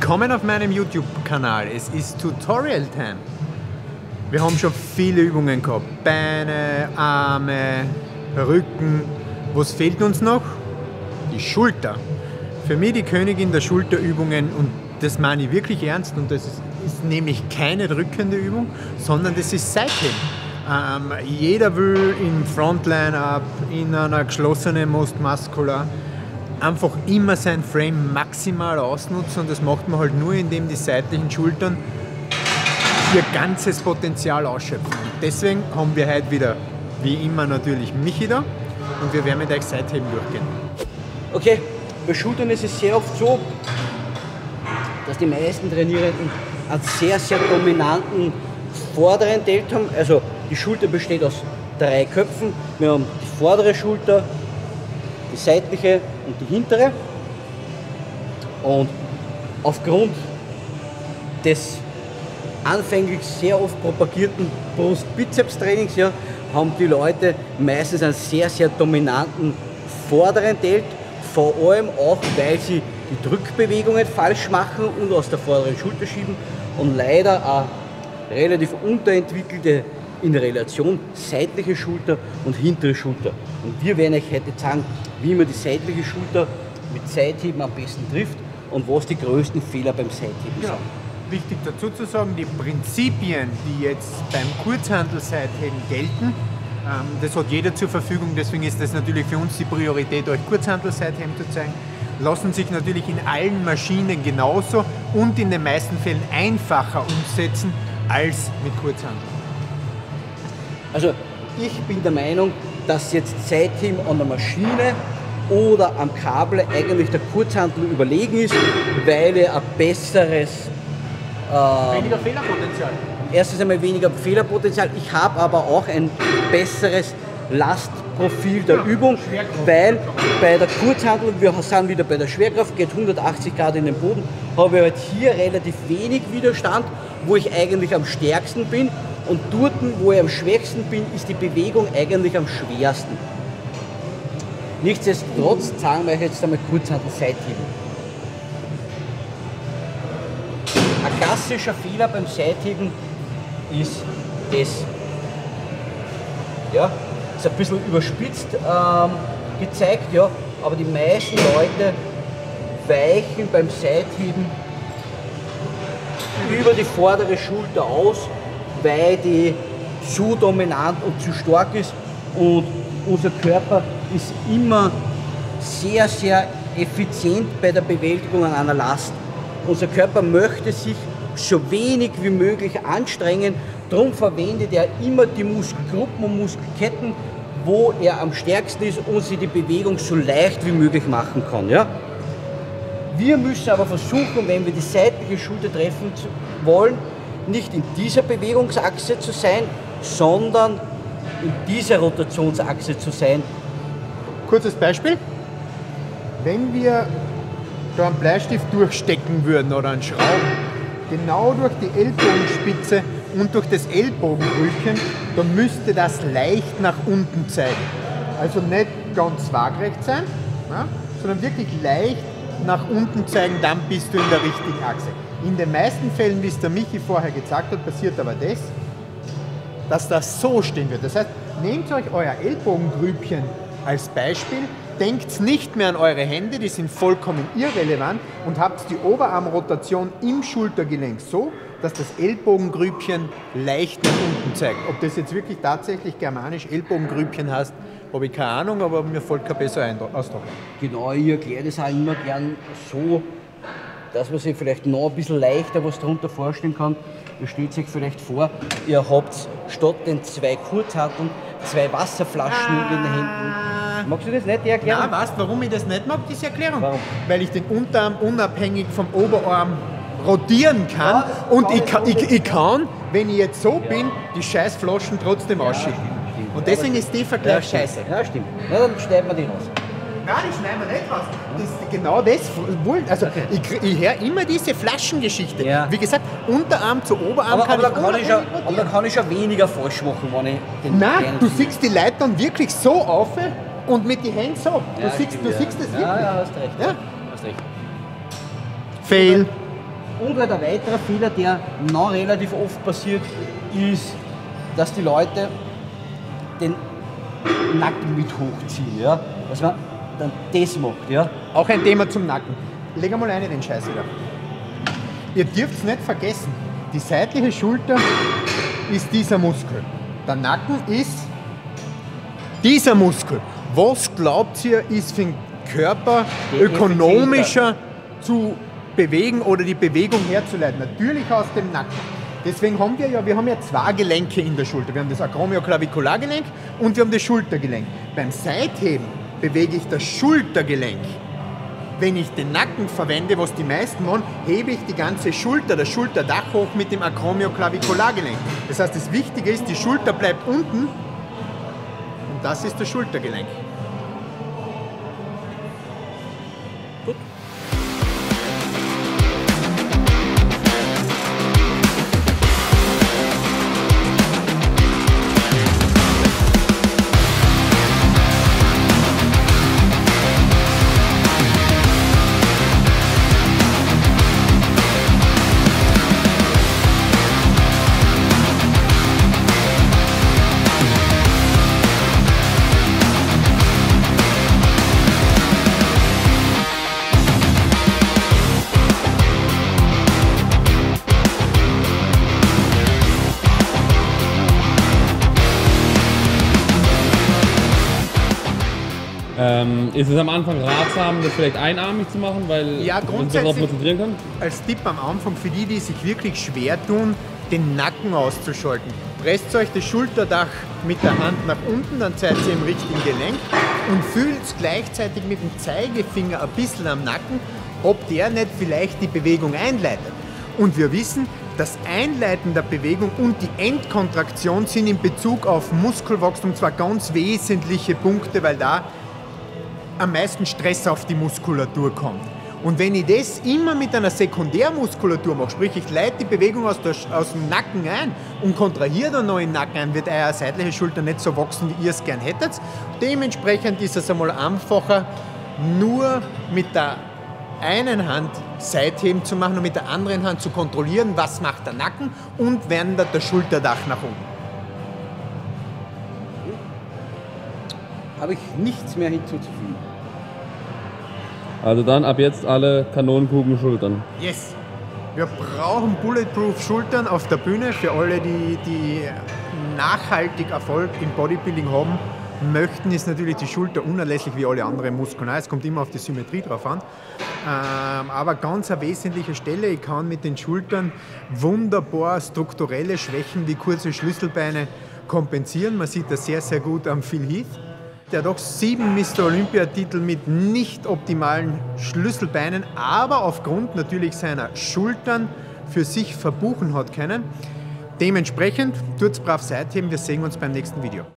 Willkommen auf meinem YouTube-Kanal. Es ist Tutorial Time. Wir haben schon viele Übungen gehabt. Beine, Arme, Rücken. Was fehlt uns noch? Die Schulter. Für mich die Königin der Schulterübungen, und das meine ich wirklich ernst, und das ist nämlich keine drückende Übung, sondern das ist Seitheben. Jeder will im Frontline-Up, in einer geschlossenen Most Muscular, einfach immer sein Frame maximal ausnutzen, und das macht man halt nur, indem die seitlichen Schultern ihr ganzes Potenzial ausschöpfen. Und deswegen haben wir heute wieder, wie immer natürlich, Michi da, und wir werden mit euch Seitheben durchgehen. Okay, bei Schultern ist es sehr oft so, dass die meisten Trainierenden einen sehr, sehr dominanten vorderen Delt haben. Also die Schulter besteht aus 3 Köpfen. Wir haben die vordere Schulter, die seitliche und die hintere. Und aufgrund des anfänglich sehr oft propagierten Brust-Bizeps-Trainings, ja, haben die Leute meistens einen sehr, sehr dominanten vorderen Delt, vor allem auch, weil sie die Drückbewegungen falsch machen und aus der vorderen Schulter schieben und leider eine relativ unterentwickelte in Relation seitliche Schulter und hintere Schulter. Und wir werden euch heute zeigen, wie man die seitliche Schulter mit Seitheben am besten trifft und was die größten Fehler beim Seitheben sind. Wichtig dazu zu sagen, die Prinzipien, die jetzt beim Kurzhantel-Seitheben gelten, das hat jeder zur Verfügung, deswegen ist das natürlich für uns die Priorität, euch Kurzhantel-Seitheben zu zeigen, lassen sich natürlich in allen Maschinen genauso und in den meisten Fällen einfacher umsetzen als mit Kurzhantel. Also ich bin der Meinung, dass jetzt Seitheben an der Maschine oder am Kabel eigentlich der Kurzhantel überlegen ist, weil er ein besseres Weniger Fehlerpotenzial. Erstens einmal weniger Fehlerpotenzial. Ich habe aber auch ein besseres Lastprofil der Übung, weil bei der Kurzhantel, wir sind wieder bei der Schwerkraft, geht 180 Grad in den Boden, habe ich halt hier relativ wenig Widerstand, wo ich eigentlich am stärksten bin, und dort, wo ich am schwächsten bin, ist die Bewegung eigentlich am schwersten. Nichtsdestotrotz zeigen wir euch jetzt einmal Kurzhantel-Seitheben. Ein klassischer Fehler beim Seitheben ist das. Ja, ist ein bisschen überspitzt gezeigt, ja, aber die meisten Leute weichen beim Seitheben über die vordere Schulter aus, weil die zu dominant und zu stark ist, und unser Körper ist immer sehr, sehr effizient bei der Bewältigung an einer Last. Unser Körper möchte sich so wenig wie möglich anstrengen, darum verwendet er immer die Muskelgruppen und Muskelketten, wo er am stärksten ist und sie die Bewegung so leicht wie möglich machen kann. Ja? Wir müssen aber versuchen, wenn wir die seitliche Schulter treffen wollen, nicht in dieser Bewegungsachse zu sein, sondern in dieser Rotationsachse zu sein. Kurzes Beispiel. Wenn wir da einen Bleistift durchstecken würden oder einen Schrauben, genau durch die Ellbogenspitze und durch das Ellbogenrücken, dann müsste das leicht nach unten zeigen. Also nicht ganz waagrecht sein, ja, sondern wirklich leicht nach unten zeigen, dann bist du in der richtigen Achse. In den meisten Fällen, wie es der Michi vorher gesagt hat, passiert aber das, dass das so stehen wird. Das heißt, nehmt euch euer Ellbogengrübchen als Beispiel, denkt nicht mehr an eure Hände, die sind vollkommen irrelevant, und habt die Oberarmrotation im Schultergelenk so, dass das Ellbogengrübchen leicht nach unten zeigt. Ob das jetzt wirklich tatsächlich germanisch Ellbogengrübchen heißt, habe ich keine Ahnung, aber mir folgt kein besserer Ausdruck. Genau, ich erkläre das auch immer gern so, dass man sich vielleicht noch ein bisschen leichter was darunter vorstellen kann. Ihr stellt euch vielleicht vor, ihr habt statt den 2 Kurzhanteln 2 Wasserflaschen in den Händen. Magst du das nicht erklären? Nein, weißt du, warum ich das nicht mag, diese Erklärung? Warum? Weil ich den Unterarm unabhängig vom Oberarm rotieren kann, Ja, und ich kann, wenn ich jetzt so bin, die scheiß Flaschen trotzdem ausschicken. Stimmt. Und deswegen ist der Vergleich Ja, scheiße. Ja, stimmt. Ja, dann schneiden wir den raus. Nein, ich schneide mir nicht raus. Genau das wollen. Also Okay. ich höre immer diese Flaschengeschichte. Ja. Wie gesagt, Unterarm zu Oberarm kann aber, ich da kann ich schon, unabhängig aber rotieren. da kann ich schon weniger falsch machen, wenn ich den Nein, kleinen du Finger- siehst die Leute dann wirklich so auf und mit den Händen so. Du Ja, siehst stimmt, du ja. siehst das wirklich. Ja, hast recht. Ja? Hast recht. Fail. Und halt ein weiterer Fehler, der noch relativ oft passiert, ist, dass die Leute den Nacken mit hochziehen. Ja? Dass man dann das macht. Ja? Auch ein Thema zum Nacken. Leg einmal eine den Scheiß wieder. Ihr dürft es nicht vergessen, die seitliche Schulter ist dieser Muskel. Der Nacken ist dieser Muskel. Was glaubt ihr, ist für den Körper ökonomischer zu bewegen oder die Bewegung herzuleiten? Natürlich aus dem Nacken. Deswegen haben wir haben ja zwei Gelenke in der Schulter. Wir haben das Acromioclaviculargelenk und wir haben das Schultergelenk. Beim Seitheben bewege ich das Schultergelenk. Wenn ich den Nacken verwende, was die meisten machen, hebe ich die ganze Schulter, das Schulterdach hoch mit dem Acromioclaviculargelenk. Das heißt, das Wichtige ist, die Schulter bleibt unten und das ist das Schultergelenk. Gut. Ist es am Anfang ratsam, das vielleicht einarmig zu machen, weil Ja, man sich darauf grundsätzlich konzentrieren kann? als Tipp am Anfang für die, die sich wirklich schwer tun, den Nacken auszuschalten. Presst euch das Schulterdach mit der Hand nach unten, dann seid ihr im richtigen Gelenk und fühlt gleichzeitig mit dem Zeigefinger ein bisschen am Nacken, ob der nicht vielleicht die Bewegung einleitet. Und wir wissen, das Einleiten der Bewegung und die Endkontraktion sind in Bezug auf Muskelwachstum zwar ganz wesentliche Punkte, weil da am meisten Stress auf die Muskulatur kommt. Und wenn ich das immer mit einer Sekundärmuskulatur mache, sprich ich leite die Bewegung aus dem Nacken ein und kontrahiere dann noch im Nacken ein, wird eure seitliche Schulter nicht so wachsen, wie ihr es gern hättet. Dementsprechend ist es einmal einfacher, nur mit der einen Hand Seitheben zu machen und mit der anderen Hand zu kontrollieren, was macht der Nacken und wandert das Schulterdach nach unten. Habe ich nichts mehr hinzuzufügen. Also dann ab jetzt alle Kanonenkugeln Schultern. Yes! Wir brauchen Bulletproof Schultern auf der Bühne für alle, die nachhaltig Erfolg im Bodybuilding haben möchten, ist natürlich die Schulter unerlässlich wie alle anderen Muskeln. Es kommt immer auf die Symmetrie drauf an. Aber ganz eine wesentliche Stelle, ich kann mit den Schultern wunderbar strukturelle Schwächen wie kurze Schlüsselbeine kompensieren. Man sieht das sehr, sehr gut am Phil Heath, der doch 7 Mr. Olympia-Titel mit nicht optimalen Schlüsselbeinen, aber aufgrund natürlich seiner Schultern für sich verbuchen hat können. Dementsprechend tut's brav Seitheben. Wir sehen uns beim nächsten Video.